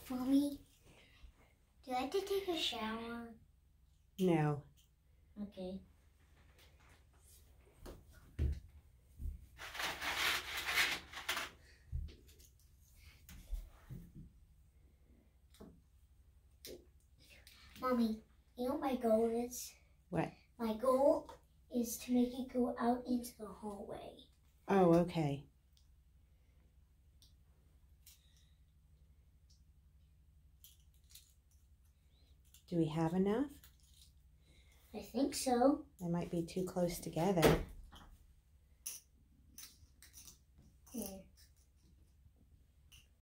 Mommy, do I have to take a shower? No. Okay. Mommy, you know what my goal is? What? My goal is to make it go out into the hallway. Oh, okay. Do we have enough? I think so. They might be too close together.